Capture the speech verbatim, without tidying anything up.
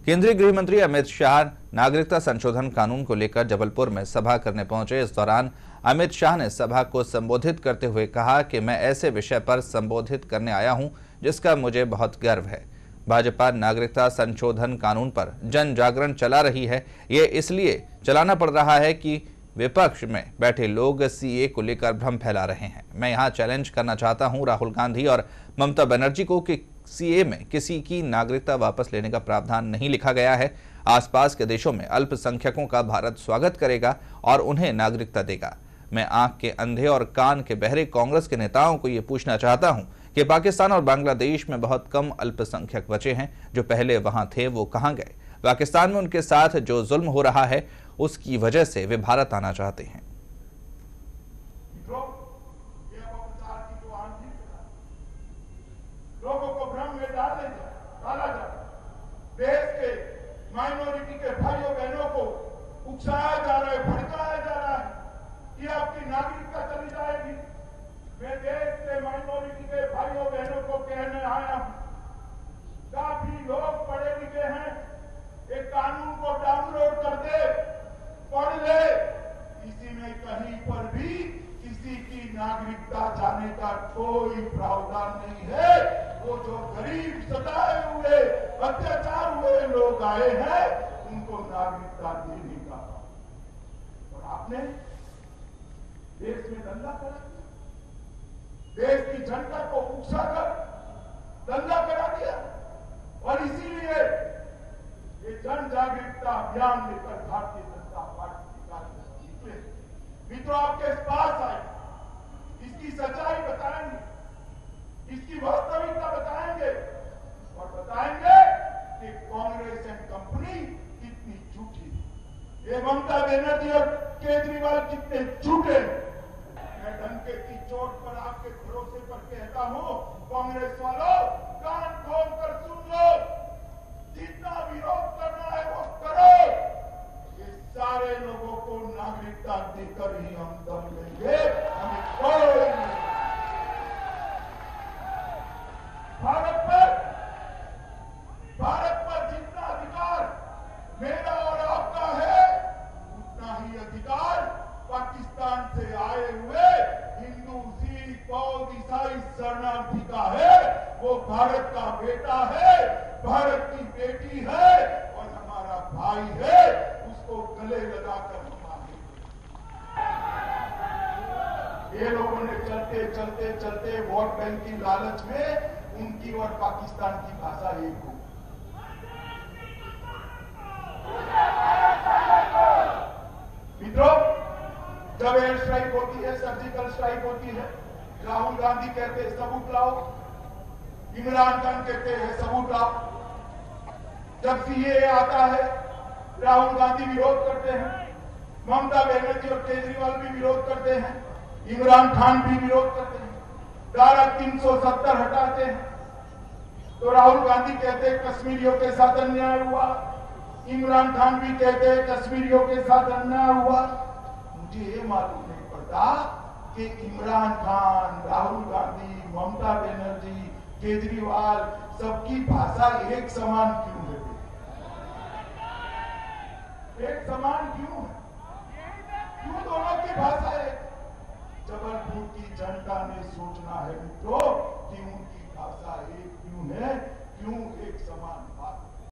केंद्रीय गृह मंत्री अमित शाह नागरिकता संशोधन कानून को लेकर जबलपुर में सभा करने पहुंचे। इस दौरान अमित शाह ने सभा को संबोधित करते हुए कहा कि मैं ऐसे विषय पर संबोधित करने आया हूं जिसका मुझे बहुत गर्व है। भाजपा नागरिकता संशोधन कानून पर जन जागरण चला रही है। ये इसलिए चलाना पड़ रहा है कि विपक्ष में बैठे लोग सीए को लेकर भ्रम फैला रहे हैं। मैं यहां चैलेंज करना चाहता हूं राहुल गांधी और ममता बनर्जी को कि सीए में किसी की नागरिकता वापस लेने का प्रावधान नहीं लिखा गया है। आसपास के देशों में अल्पसंख्यकों का भारत स्वागत करेगा और उन्हें नागरिकता देगा। मैं आंख के अंधे और कान के बहरे कांग्रेस के नेताओं को ये पूछना चाहता हूं कि पाकिस्तान और बांग्लादेश में बहुत कम अल्पसंख्यक बचे हैं। जो पहले वहां थे वो कहां गए? पाकिस्तान में उनके साथ जो जुल्म हो रहा है उसकी वजह से वे भारत आना चाहते हैं। लोगों को भ्रम में डाले डाला जाता है। देश के माइनॉरिटी के भाइयों बहनों को उकसाया जा रहा है, भड़काया जा रहा है कि आपकी नागरिकता चली जाएगी। मैं देश के माइनॉरिटी के भाइयों बहनों को कहने आया हूं, काफी लोग पढ़े लिखे हैं, एक कानून को डाउनलोड कर दे, पढ़ ले, इसी में कहीं पर भी किसी की नागरिकता जाने का कोई प्रावधान नहीं है। वो जो गरीब सताए हुए अत्याचार हुए लोग आए हैं उनको नागरिकता देने का। और आपने देश में दंगा करा दिया, देश की जनता को उकसाकर दंगा करा दिया। और इसीलिए ये जन जागरूकता अभियान लेकर भारतीय जनता पार्टी के कार्यकर्ता निकले। मित्रों, आपके पास आए, इसकी सच्चाई बताएंगे, इसकी वास्तविकता बताएंगे और बताएंगे कि कांग्रेस एंड कंपनी कितनी झूठी है, ये ममता बनर्जी और केजरीवाल कितने झूठे। मैं डंके की चोट पर आपके भरोसे पर कहता हूं, कांग्रेस वालों कान खोल कर सुन लो, जितना विरोध करना है वो करो। ये सारे लोगों को नागरिकता देकर ही हम दम लेंगे, हमें कोई नहीं। भारत पर भारत पर जितना अधिकार मेरा और आपका है उतना ही अधिकार पाकिस्तान से आए हुए हिंदू, सिख, बौद्ध, ईसाई शरणार्थी का है। वो भारत का बेटा है, भारत की बेटी है और हमारा भाई है। उसको गले लगाकर ये लोगों ने चलते चलते चलते वोट बैंक की लालच में उनकी और पाकिस्तान की भाषा एक हो। मित्रों, जब एयर स्ट्राइक होती है, सर्जिकल स्ट्राइक होती है, राहुल गांधी कहते हैं सबूत लाओ, इमरान खान कहते हैं सबूत लाओ। जब सीए आता है, राहुल गांधी विरोध करते हैं, ममता बनर्जी और केजरीवाल भी विरोध करते हैं, इमरान खान भी विरोध करते हैं, धारा तीन सौ सत्तर हटाते हैं। तो राहुल गांधी कहते हैं कश्मीरियों के साथ अन्याय हुआ, इमरान खान भी कहते हैं कश्मीरियों के साथ अन्याय हुआ। मुझे ये मालूम नहीं पड़ता कि इमरान खान, राहुल गांधी, ममता बनर्जी, केजरीवाल सबकी भाषा एक समान क्यों है? एक समान क्यों है? क्यों दोनों की भाषा है? जबलपुर की जनता ने सोचना है मित्रों कि उनकी भाषा एक क्यों है, क्यों एक समान है।